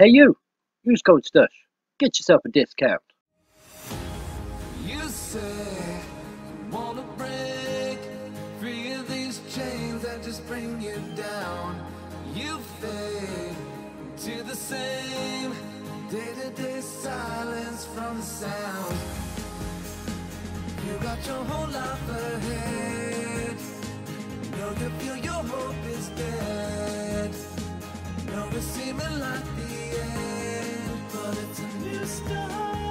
Hey you, use code Stush. Get yourself a discount. You say you wanna break free of these chains that just bring you down. You fade to the same day-to-day silence from the sound. You got your whole life ahead. No, you feel your hope is dead. No, it's seeming like the end, but it's a new start.